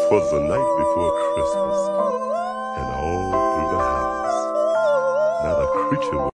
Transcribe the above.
'Twas the night before Christmas, and all through the house not a creature